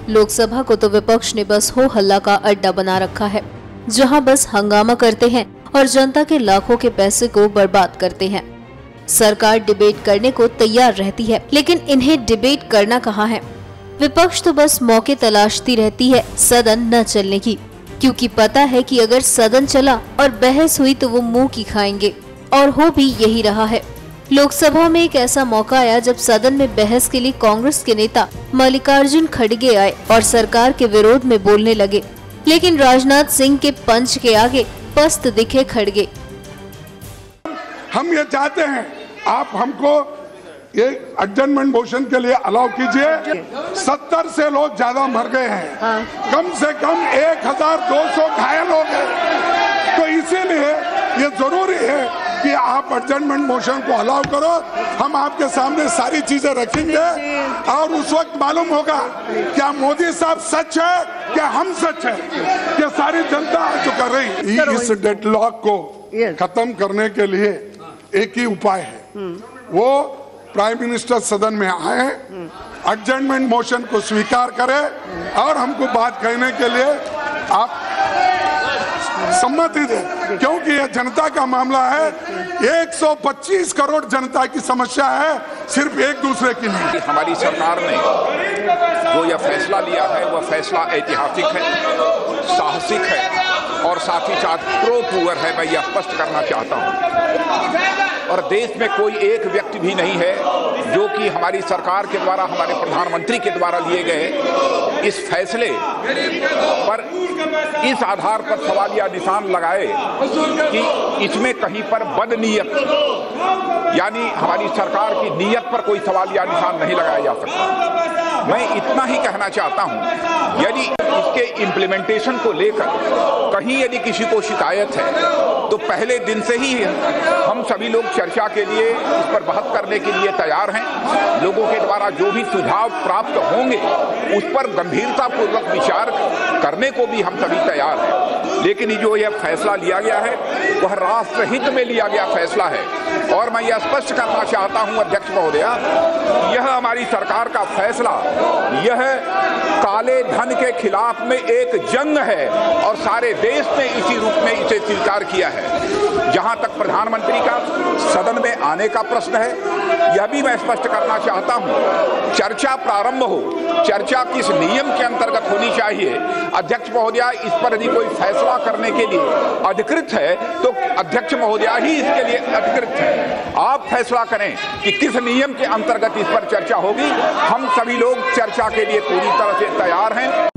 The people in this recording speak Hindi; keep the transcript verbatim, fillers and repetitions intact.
लोकसभा को तो विपक्ष ने बस हो हल्ला का अड्डा बना रखा है, जहां बस हंगामा करते हैं और जनता के लाखों के पैसे को बर्बाद करते हैं। सरकार डिबेट करने को तैयार रहती है, लेकिन इन्हें डिबेट करना कहाँ है। विपक्ष तो बस मौके तलाशती रहती है सदन न चलने की, क्योंकि पता है कि अगर सदन चला और बहस हुई तो वो मुंह की खाएंगे, और हो भी यही रहा है। लोकसभा में एक ऐसा मौका आया जब सदन में बहस के लिए कांग्रेस के नेता मल्लिकार्जुन खड़गे आए और सरकार के विरोध में बोलने लगे, लेकिन राजनाथ सिंह के पंच के आगे पस्त दिखे खड़गे। हम ये चाहते हैं आप हमको ये एडजर्नमेंट मोशन के लिए अलाउ कीजिए। सत्तर से लोग ज्यादा मर गए हैं, हाँ। कम से कम एक हजार दो सौ घायल हो गए, तो इसीलिए ये जरूरी है कि आप एडजर्नमेंट मोशन को अलाउ करो। हम आपके सामने सारी चीजें रखेंगे और उस वक्त मालूम होगा क्या मोदी साहब सच है, क्या हम सच है, क्या सारी जनता जो कर रही है। इस डेडलॉक को खत्म करने के लिए एक ही उपाय है, वो प्राइम मिनिस्टर सदन में आए, एडजर्नमेंट मोशन को स्वीकार करें और हमको बात कहने के लिए आप सम्मति दें, क्योंकि यह जनता का मामला है। एक सौ पच्चीस करोड़ जनता की समस्या है, सिर्फ एक दूसरे की नहीं। हमारी सरकार ने जो यह फैसला लिया है वह फैसला ऐतिहासिक है, साहसिक है और साथ ही साथ प्रो पुअर है, मैं यह स्पष्ट करना चाहता हूं। और देश में कोई एक व्यक्ति भी नहीं है जो कि हमारी सरकार के द्वारा, हमारे प्रधानमंत्री के द्वारा लिए गए इस फैसले पर इस आधार पर सवालिया निशान लगाए कि इसमें कहीं पर बदनीयत, यानी हमारी सरकार की नीयत पर कोई सवालिया निशान नहीं लगाया जा सकता। मैं इतना ही कहना चाहता हूं, यदि इसके इम्प्लीमेंटेशन को लेकर कहीं यदि किसी को शिकायत है तो पहले दिन से ही हम सभी लोग चर्चा के लिए, इस पर बहस करने के लिए तैयार हैं। लोगों के द्वारा जो भी सुझाव प्राप्त होंगे उस पर गंभीरता पूर्वक विचार करने को भी हम सभी तैयार हैं। लेकिन जो यह फैसला लिया गया है वह राष्ट्रहित में लिया गया फैसला है और मैं यह स्पष्ट करना चाहता हूं अध्यक्ष महोदया, यह हमारी सरकार का फैसला यह काले धन के खिलाफ में एक जंग है और सारे देश ने इसी रूप में इसे स्वीकार किया है। जहां तक प्रधानमंत्री का सदन में आने का प्रश्न है, यह भी मैं स्पष्ट करना चाहता हूं, चर्चा प्रारंभ हो, चर्चा किस नियम के अंतर्गत होनी चाहिए। अध्यक्ष महोदया, इस पर यदि कोई फैसला करने के लिए अधिकृत है तो अध्यक्ष महोदया ही इसके लिए अधिकृत है। आप फैसला करें कि किस नियम के अंतर्गत इस पर चर्चा होगी। हम सभी लोग चर्चा के लिए पूरी तरह से तैयार हैं।